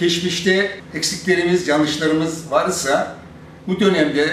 geçmişte eksiklerimiz, yanlışlarımız varsa bu dönemde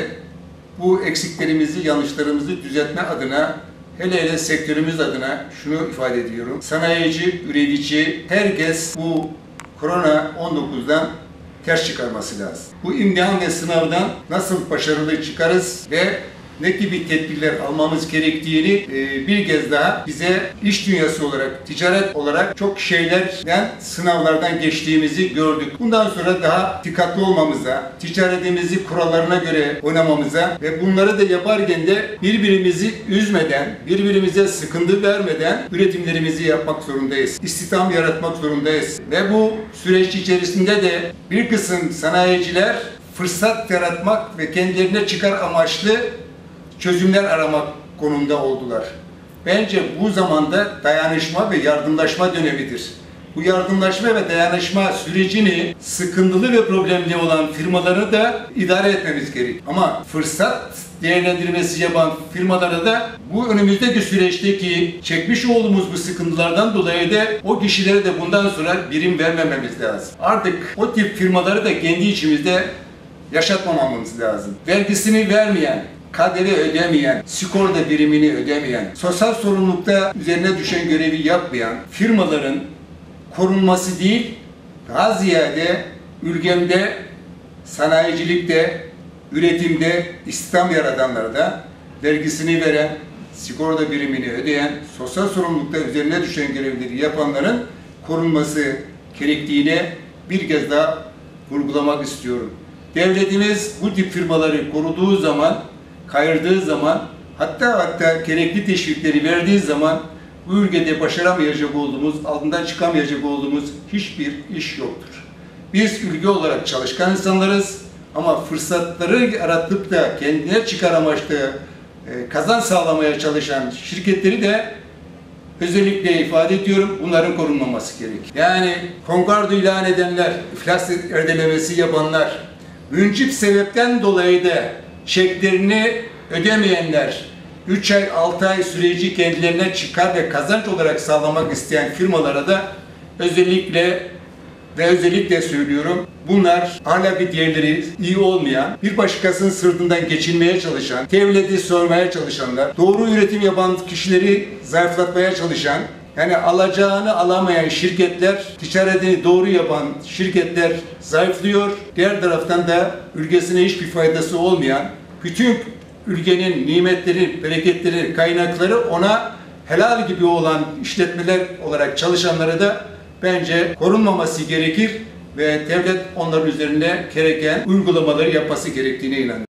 bu eksiklerimizi, yanlışlarımızı düzeltme adına hele sektörümüz adına şunu ifade ediyorum. Sanayici, üretici, herkes bu korona-19'dan ters çıkarması lazım. Bu imtihan ve sınavdan nasıl başarılı çıkarız ve ne gibi tedbirler almamız gerektiğini bir kez daha bize iş dünyası olarak, ticaret olarak çok şeylerden, sınavlardan geçtiğimizi gördük. Bundan sonra daha dikkatli olmamıza, ticaretimizi kurallarına göre oynamamıza ve bunları da yaparken de birbirimizi üzmeden, birbirimize sıkıntı vermeden üretimlerimizi yapmak zorundayız. İstihdam yaratmak zorundayız. Ve bu süreç içerisinde de bir kısım sanayiciler fırsat yaratmak ve kendilerine çıkar amaçlı çözümler aramak konumunda oldular. Bence bu zamanda dayanışma ve yardımlaşma dönemidir. Bu yardımlaşma ve dayanışma sürecini sıkıntılı ve problemli olan firmaları da idare etmemiz gerek. Ama fırsat değerlendirmesi yapan firmalara da bu önümüzdeki süreçteki çekmiş olduğumuz bu sıkıntılardan dolayı da o kişilere de bundan sonra prim vermememiz lazım. Artık o tip firmaları da kendi içimizde yaşatmamamız lazım. Vergisini vermeyen, KDV ödemeyen, sigorta birimini ödemeyen, sosyal sorumlulukta üzerine düşen görevi yapmayan firmaların korunması değil, daha ziyade ülkemde, sanayicilikte, üretimde, istihdam yaratanlara da vergisini veren, sigorta birimini ödeyen, sosyal sorumlulukta üzerine düşen görevleri yapanların korunması gerektiğine bir kez daha vurgulamak istiyorum. Devletimiz bu tip firmaları koruduğu zaman, kayırdığı zaman, hatta gerekli teşvikleri verdiği zaman bu ülkede başaramayacak olduğumuz, altından çıkamayacak olduğumuz hiçbir iş yoktur. Biz ülke olarak çalışkan insanlarız ama fırsatları yaratıp da kendine çıkar amaçlı kazanç sağlamaya çalışan şirketleri de özellikle ifade ediyorum, bunların korunmaması gerek. Yani konkordo ilan edenler, iflas ertelemesi yapanlar, müncip sebepten dolayı da çeklerini ödemeyenler, 3 ay, 6 ay süreci kendilerine çıkar ve kazanç olarak sağlamak isteyen firmalara da özellikle söylüyorum, bunlar hala bir diğerleri iyi olmayan, bir başkasının sırtından geçinmeye çalışan, devleti sormaya çalışanlar, doğru üretim yapan kişileri zayıflatmaya çalışan, yani alacağını alamayan şirketler, ticaretini doğru yapan şirketler zayıflıyor. Diğer taraftan da ülkesine hiçbir faydası olmayan, bütün ülkenin nimetleri, bereketleri, kaynakları ona helal gibi olan işletmeler olarak çalışanlara da bence korunmaması gerekir ve devlet onların üzerinde gereken uygulamaları yapması gerektiğine inanıyorum.